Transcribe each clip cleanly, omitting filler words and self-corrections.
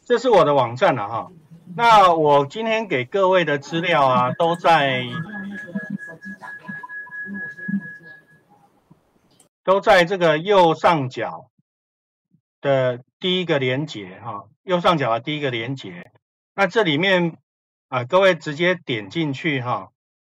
这是我的网站了哈。那我今天给各位的资料啊，都在这个右上角的第一个连结哈，右上角的第一个连结。那这里面各位直接点进去哈，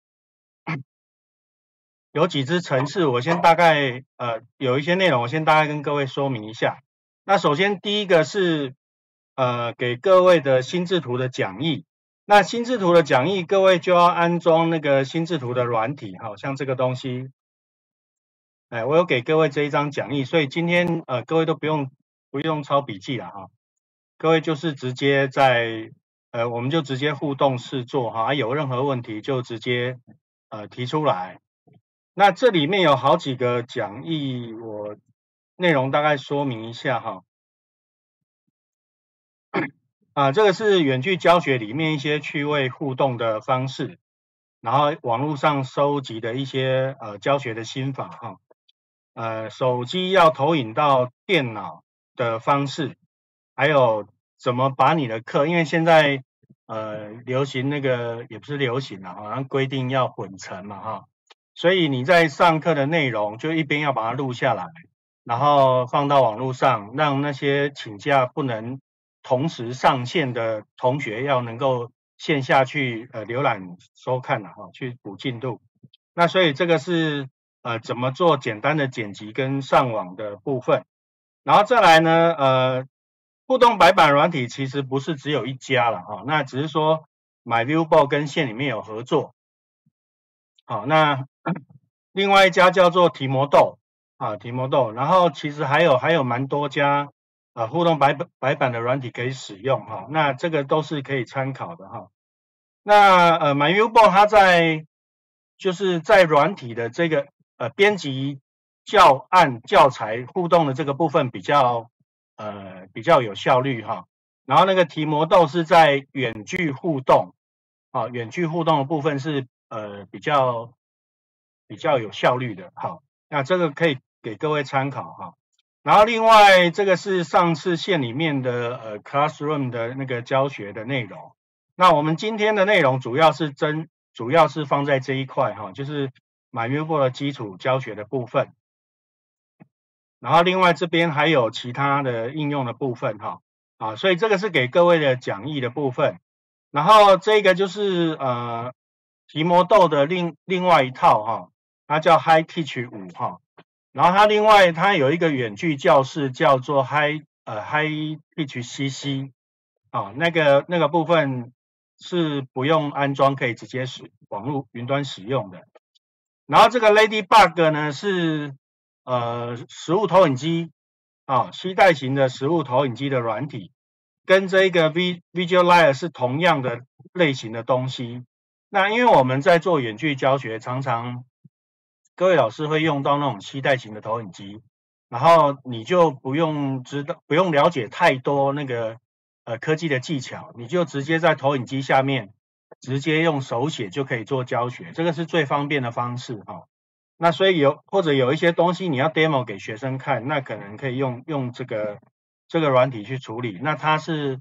有几支程式，我先大概有一些内容，我先大概跟各位说明一下。那首先第一个是给各位的心智图的讲义。那心智图的讲义，各位就要安装那个心智图的软体，好像这个东西。我有给各位这一张讲义，所以今天各位都不用抄笔记了哈。各位就是直接我们就直接互动试做哈，有任何问题就直接提出来。那这里面有好几个讲义，我内容大概说明一下哈。这个是远距教学里面一些趣味互动的方式，然后网络上收集的一些教学的心法哈。手机要投影到电脑的方式，还有怎么把你的课，因为现在流行那个也不是流行了，好像规定要混成嘛哈。所以你在上课的内容就一边要把它录下来，然后放到网络上，让那些请假不能同时上线的同学要能够线下去浏览收看了哈，去补进度。那所以这个是怎么做简单的剪辑跟上网的部分。然后再来呢互动白板软体其实不是只有一家了哈，那只是说MyViewBoard 跟线里面有合作。好，那另外一家叫做提摩豆提摩豆，然后其实还有蛮多家互动白板的软体可以使用哈，那这个都是可以参考的哈。那MyViewBoard 它就是在软体的这个编辑教案教材互动的这个部分比较有效率哈。然后那个提摩豆是在远距互动远距互动的部分是比较有效率的哈。那这个可以给各位参考哈。然后另外这个是上次线里面的Classroom 的那个教学的内容。那我们今天的内容主要是放在这一块哈，就是 MyViewBoard 的基础教学的部分。然后另外这边还有其他的应用的部分哈所以这个是给各位的讲义的部分。然后这个就是提摩豆的另外一套哈，它叫 Hi Teach 5哈。然后它有一个远距教室叫做 Hi Teach CC 那个部分是不用安装，可以直接网络云端使用的。然后这个 Ladybug 呢是实物投影机携带型的实物投影机的软体，跟这个 Visualizer 是同样的类型的东西。那因为我们在做远距教学，常常各位老师会用到那种携带型的投影机，然后你就不用了解太多那个科技的技巧，你就直接在投影机下面直接用手写就可以做教学，这个是最方便的方式那所以或者有一些东西你要 demo 给学生看，那可能可以用这个软体去处理。那它是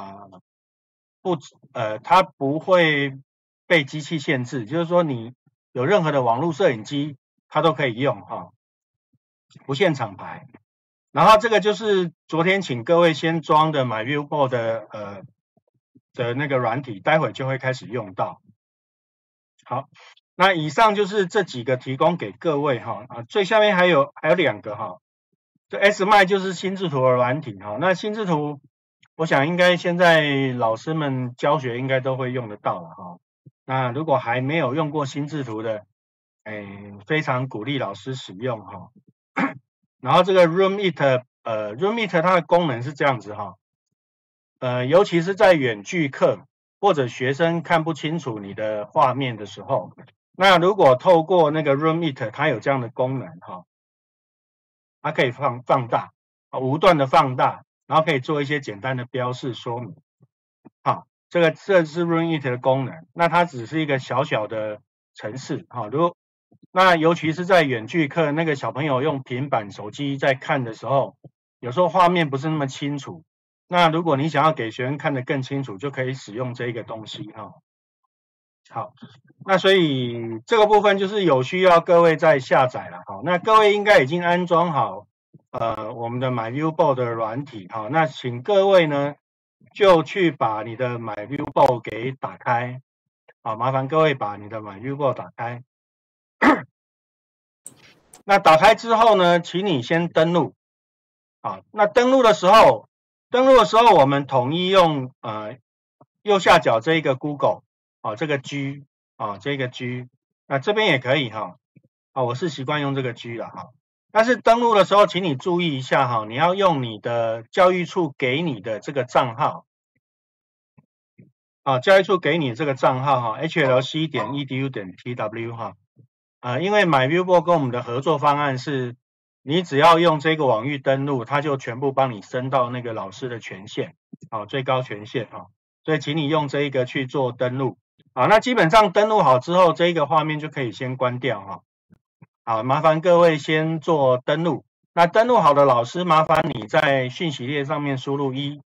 它不会被机器限制，就是说你有任何的网络摄影机它都可以用不限厂牌。然后这个就是昨天请各位先装的 MyViewBoard 的那个软体，待会就会开始用到。好，那以上就是这几个提供给各位最下面还有两个这 SMI 就是心智图的软体那心智图我想应该现在老师们教学应该都会用得到了那如果还没有用过心智图的非常鼓励老师使用然后这个 RoomIt 它的功能是这样子尤其是在远距课或者学生看不清楚你的画面的时候，那如果透过那个 RoomIt 它有这样的功能它可以放大无段的放大，然后可以做一些简单的标示说明这是 RoomIt 的功能。那它只是一个小小的程式那尤其是在远距课，那个小朋友用平板手机在看的时候，有时候画面不是那么清楚那如果你想要给学生看得更清楚，就可以使用这个东西哈。好，那所以这个部分就是有需要各位再下载了哈。那各位应该已经安装好我们的 MyViewBoard 的软体哈。那请各位呢就去把你的 MyViewBoard 给打开。好，麻烦各位把你的 MyViewBoard 打开。那打开之后呢，请你先登录。好，那登录的时候我们统一用右下角这一个 Google 这个 G 这个 G， 那这边也可以哈。我是习惯用这个 G 了哈。但是登录的时候，请你注意一下哈，你要用你的教育处给你的这个账号。教育处给你这个账号哈 hlc.edu.tw 哈。因为 MyViewBoard 跟我们的合作方案是，你只要用这个网域登录，它就全部帮你升到那个老师的权限，最高权限所以请你用这一个去做登录。那基本上登录好之后，这一个画面就可以先关掉好，麻烦各位先做登录。那登录好的老师，麻烦你在讯息列上面输入1，